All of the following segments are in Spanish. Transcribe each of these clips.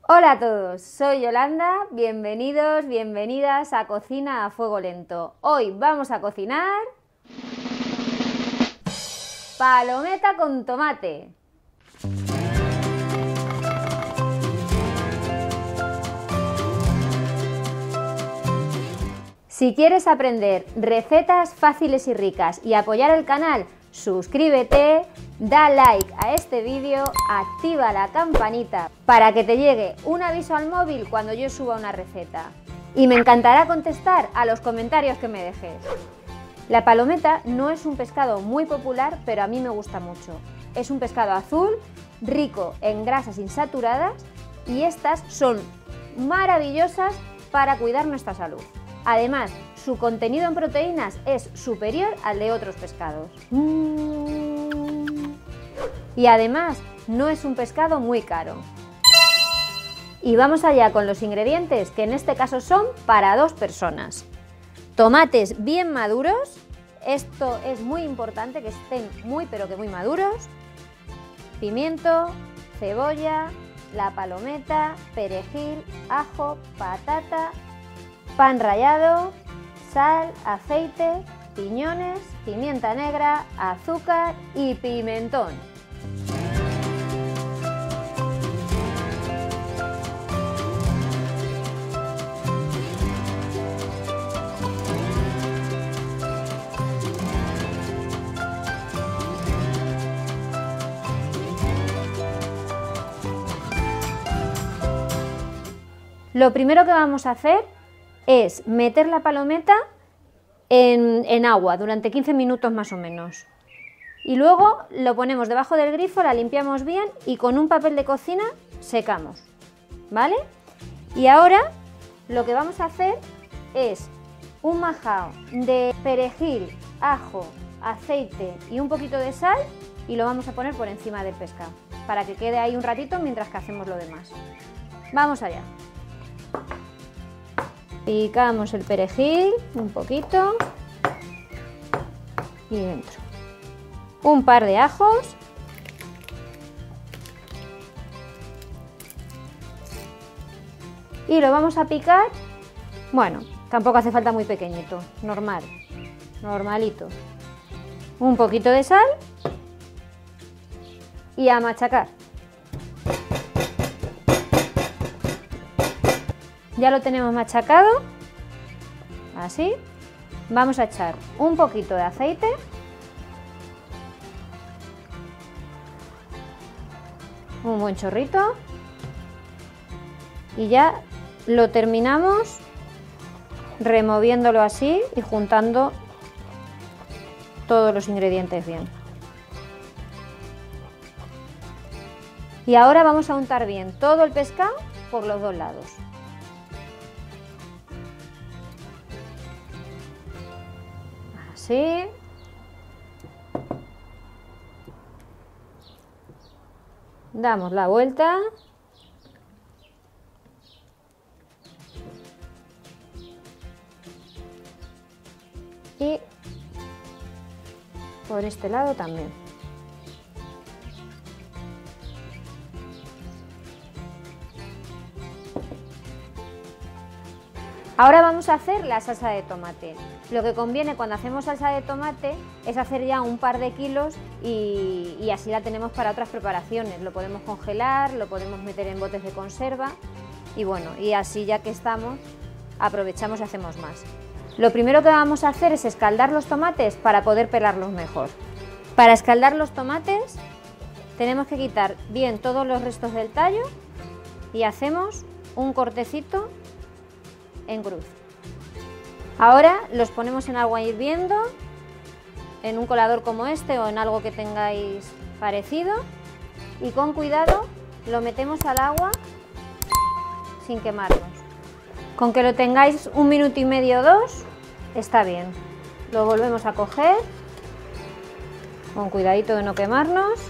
Hola a todos, soy Yolanda, bienvenidos, bienvenidas a Cocina a Fuego Lento. Hoy vamos a cocinar palometa con tomate. Si quieres aprender recetas fáciles y ricas y apoyar el canal, suscríbete, da like a este vídeo, activa la campanita para que te llegue un aviso al móvil cuando yo suba una receta. Y me encantará contestar a los comentarios que me dejes. La palometa no es un pescado muy popular, pero a mí me gusta mucho. Es un pescado azul, rico en grasas insaturadas y estas son maravillosas para cuidar nuestra salud. Además, su contenido en proteínas es superior al de otros pescados. Y además, no es un pescado muy caro. Y vamos allá con los ingredientes, que en este caso son para 2 personas. Tomates bien maduros, esto es muy importante que estén muy pero que muy maduros. Pimiento, cebolla, la palometa, perejil, ajo, patata, pan rallado, sal, aceite, piñones, pimienta negra, azúcar y pimentón. Lo primero que vamos a hacer es meter la palometa en agua durante 15 minutos más o menos. Y luego lo ponemos debajo del grifo, la limpiamos bien y con un papel de cocina secamos, ¿vale? Y ahora lo que vamos a hacer es un majao de perejil, ajo, aceite y un poquito de sal y lo vamos a poner por encima del pescado para que quede ahí un ratito mientras que hacemos lo demás. Vamos allá. Picamos el perejil un poquito y dentro un par de ajos y lo vamos a picar, bueno, tampoco hace falta muy pequeñito, normal, normalito, un poquito de sal y a machacar. Ya lo tenemos machacado, así. Vamos a echar un poquito de aceite. Un buen chorrito. Y ya lo terminamos removiéndolo así y juntando todos los ingredientes bien. Y ahora vamos a untar bien todo el pescado por los dos lados. Así. Damos la vuelta. Y por este lado también. Ahora vamos a hacer la salsa de tomate. Lo que conviene cuando hacemos salsa de tomate es hacer ya un par de kilos y así la tenemos para otras preparaciones. Lo podemos congelar, lo podemos meter en botes de conserva y bueno, y así ya que estamos, aprovechamos y hacemos más. Lo primero que vamos a hacer es escaldar los tomates para poder pelarlos mejor. Para escaldar los tomates tenemos que quitar bien todos los restos del tallo y hacemos un cortecito en cruz. Ahora los ponemos en agua hirviendo, en un colador como este o en algo que tengáis parecido y con cuidado lo metemos al agua sin quemarnos. Con que lo tengáis 1 minuto y medio o 2 está bien. Lo volvemos a coger con cuidadito de no quemarnos.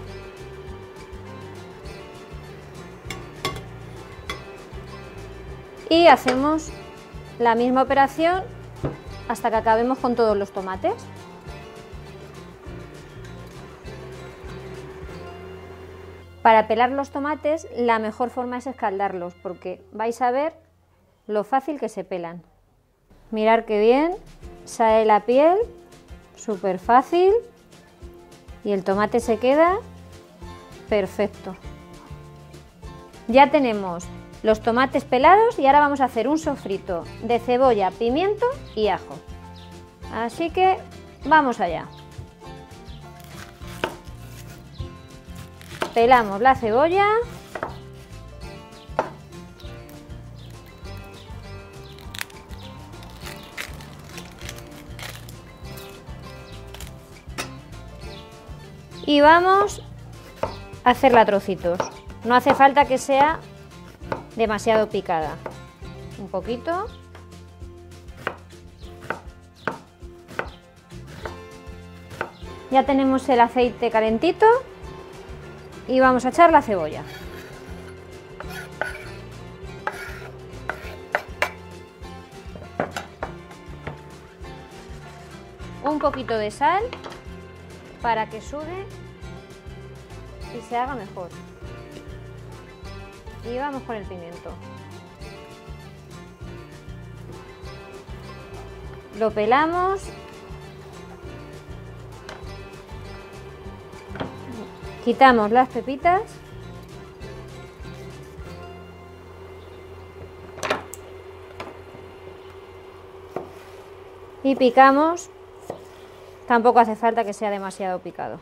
Y hacemos la misma operación hasta que acabemos con todos los tomates. Para pelar los tomates la mejor forma es escaldarlos, porque vais a ver lo fácil que se pelan. Mirad qué bien, sale la piel, súper fácil, y el tomate se queda perfecto. Ya tenemos los tomates pelados y ahora vamos a hacer un sofrito de cebolla, pimiento y ajo. Así que vamos allá. Pelamos la cebolla. Y vamos a hacerla a trocitos. No hace falta que sea demasiado picada. Un poquito. Ya tenemos el aceite calentito. Y vamos a echar la cebolla. Un poquito de sal para que sude y se haga mejor. Y vamos con el pimiento. Lo pelamos. Quitamos las pepitas. Y picamos. Tampoco hace falta que sea demasiado picado.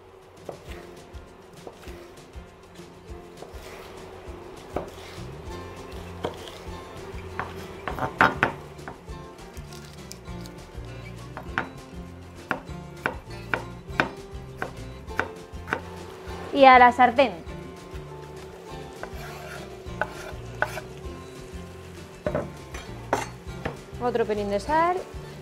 Y a la sartén. Otro pelín de sal.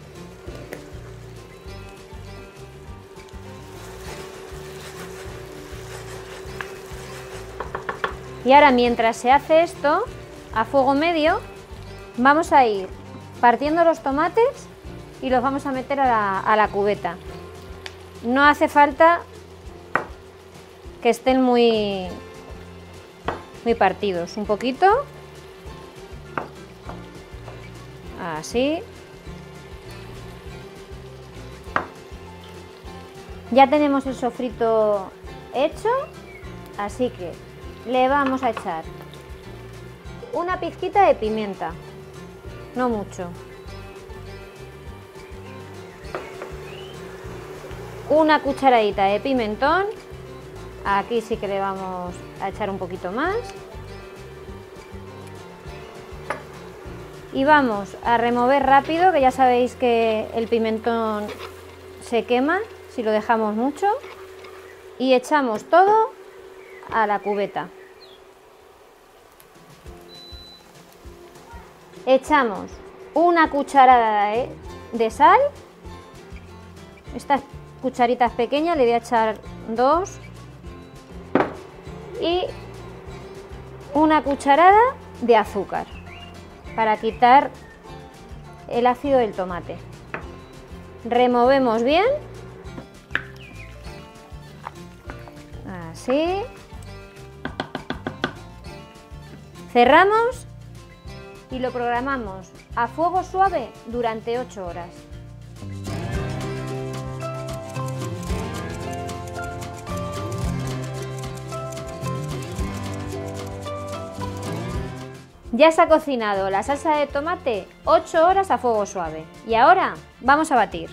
Y ahora, mientras se hace esto, a fuego medio, vamos a ir partiendo los tomates y los vamos a meter a la cubeta. No hace falta que estén muy partidos, un poquito, así. Ya tenemos el sofrito hecho, así que le vamos a echar una pizquita de pimienta, no mucho, una cucharadita de pimentón. Aquí sí que le vamos a echar un poquito más. Y vamos a remover rápido, que ya sabéis que el pimentón se quema si lo dejamos mucho. Y echamos todo a la cubeta. Echamos una cucharada de sal. Estas cucharitas pequeñas le voy a echar 2. Y una cucharada de azúcar para quitar el ácido del tomate. Removemos bien, así. Cerramos y lo programamos a fuego suave durante 8 horas. Ya se ha cocinado la salsa de tomate 8 horas a fuego suave. Y ahora vamos a batir.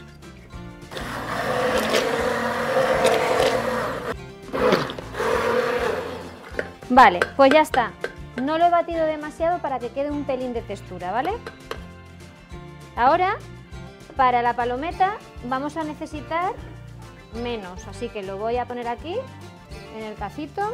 Vale, pues ya está. No lo he batido demasiado para que quede un pelín de textura, ¿vale? Ahora, para la palometa vamos a necesitar menos, así que lo voy a poner aquí, en el cacito.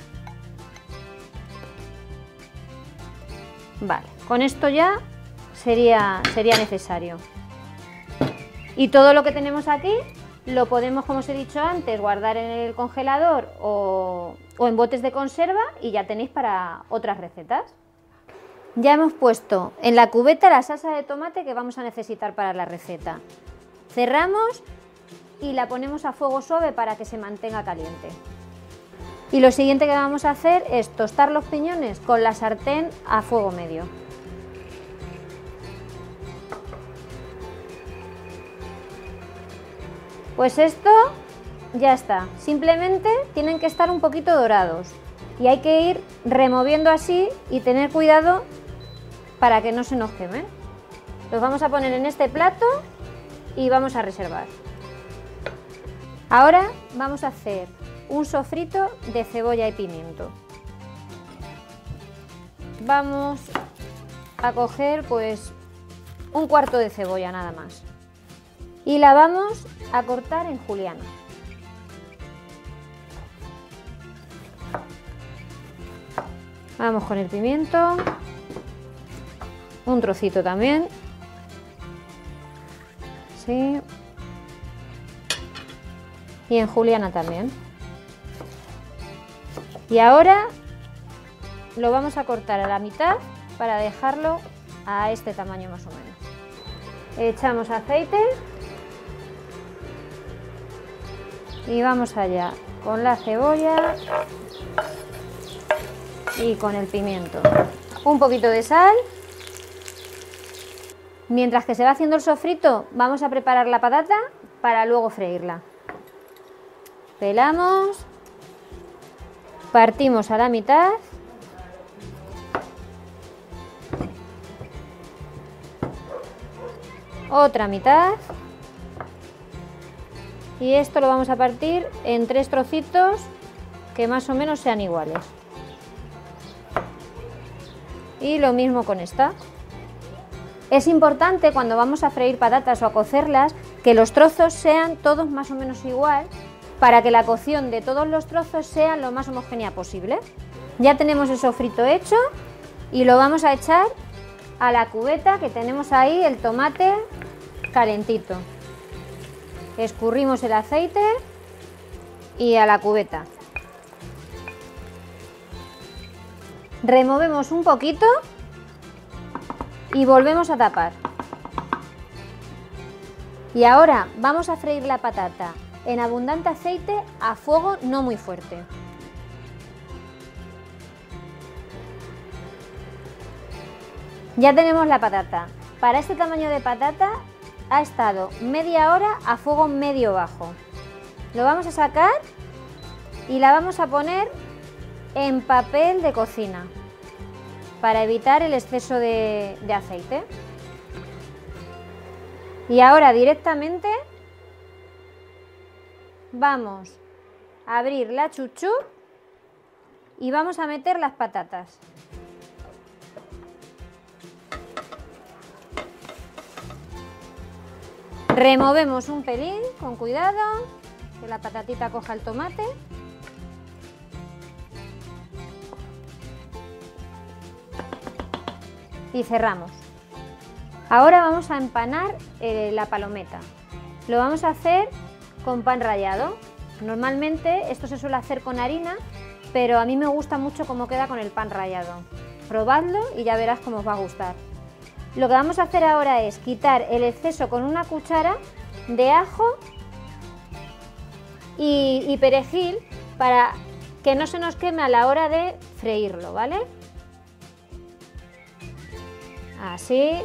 Vale, con esto ya sería necesario. Y todo lo que tenemos aquí lo podemos, como os he dicho antes, guardar en el congelador o en botes de conserva y ya tenéis para otras recetas. Ya hemos puesto en la cubeta la salsa de tomate que vamos a necesitar para la receta. Cerramos y la ponemos a fuego suave para que se mantenga caliente. Y lo siguiente que vamos a hacer es tostar los piñones con la sartén a fuego medio. Pues esto ya está, simplemente tienen que estar un poquito dorados y hay que ir removiendo así y tener cuidado para que no se nos quemen. Los vamos a poner en este plato y vamos a reservar. Ahora vamos a hacer un sofrito de cebolla y pimiento. Vamos a coger pues un cuarto de cebolla nada más y la vamos a cortar en juliana. Vamos con el pimiento, un trocito también, sí, y en juliana también. Y ahora lo vamos a cortar a la mitad para dejarlo a este tamaño más o menos. Echamos aceite y vamos allá con la cebolla y con el pimiento. Un poquito de sal. Mientras que se va haciendo el sofrito, vamos a preparar la patata para luego freírla. Pelamos, partimos a la mitad, otra mitad y esto lo vamos a partir en 3 trocitos que más o menos sean iguales. Y lo mismo con esta. Es importante cuando vamos a freír patatas o a cocerlas que los trozos sean todos más o menos igual para que la cocción de todos los trozos sea lo más homogénea posible. Ya tenemos el sofrito hecho y lo vamos a echar a la cubeta que tenemos ahí, el tomate calentito. Escurrimos el aceite y a la cubeta. Removemos un poquito y volvemos a tapar. Y ahora vamos a freír la patata en abundante aceite a fuego no muy fuerte. Ya tenemos la patata. Para este tamaño de patata ha estado media hora a fuego medio bajo. Lo vamos a sacar y la vamos a poner en papel de cocina para evitar el exceso de aceite. Y ahora directamente vamos a abrir la chuchu y vamos a meter las patatas. Removemos un pelín, con cuidado, que la patatita coja el tomate. Y cerramos. Ahora vamos a empanar la palometa. Lo vamos a hacer con pan rallado. Normalmente esto se suele hacer con harina, pero a mí me gusta mucho cómo queda con el pan rallado. Probadlo y ya verás cómo os va a gustar. Lo que vamos a hacer ahora es quitar el exceso con una cuchara de ajo y perejil para que no se nos queme a la hora de freírlo, ¿vale? Así.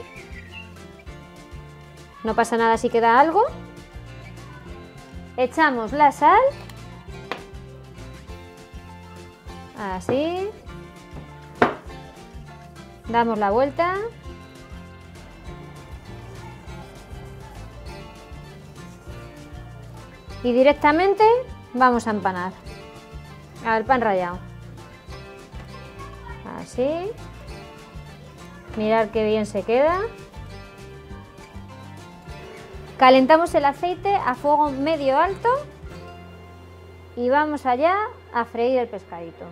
No pasa nada si queda algo. Echamos la sal. Así. Damos la vuelta. Y directamente vamos a empanar al pan rallado. Así. Mirad qué bien se queda. Calentamos el aceite a fuego medio alto y vamos allá a freír el pescadito.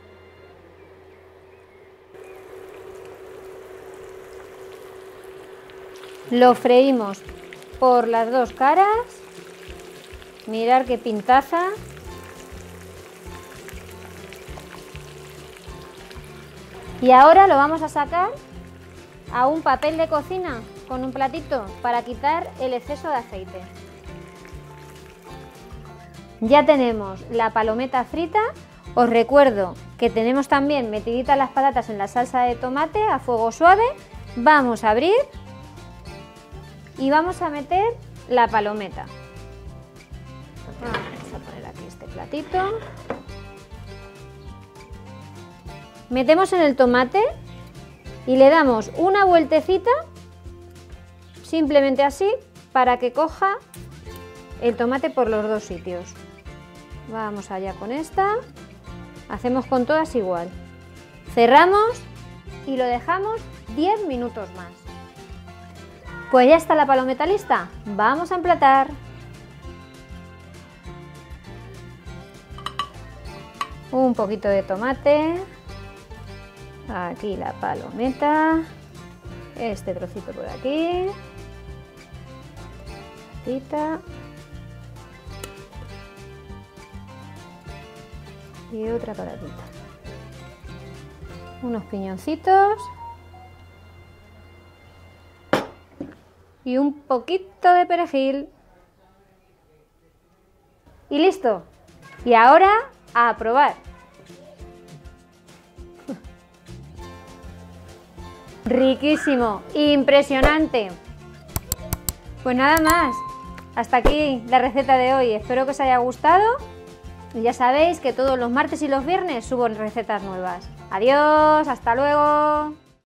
Lo freímos por las dos caras. Mirad qué pintaza. Y ahora lo vamos a sacar a un papel de cocina con un platito para quitar el exceso de aceite. Ya tenemos la palometa frita. Os recuerdo que tenemos también metiditas las patatas en la salsa de tomate a fuego suave. Vamos a abrir y vamos a meter la palometa. Vamos a poner aquí este platito. Metemos en el tomate y le damos una vueltecita, simplemente así, para que coja el tomate por los dos sitios. Vamos allá con esta. Hacemos con todas igual. Cerramos y lo dejamos 10 minutos más. Pues ya está la palometa lista. Vamos a emplatar. Un poquito de tomate. Aquí la palometa. Este trocito por aquí. Y otra patatita. Unos piñoncitos. Y un poquito de perejil. Y listo. Y ahora a probar. Riquísimo, impresionante. Pues nada más. Hasta aquí la receta de hoy. Espero que os haya gustado. Y ya sabéis que todos los martes y los viernes subo recetas nuevas. Adiós, hasta luego.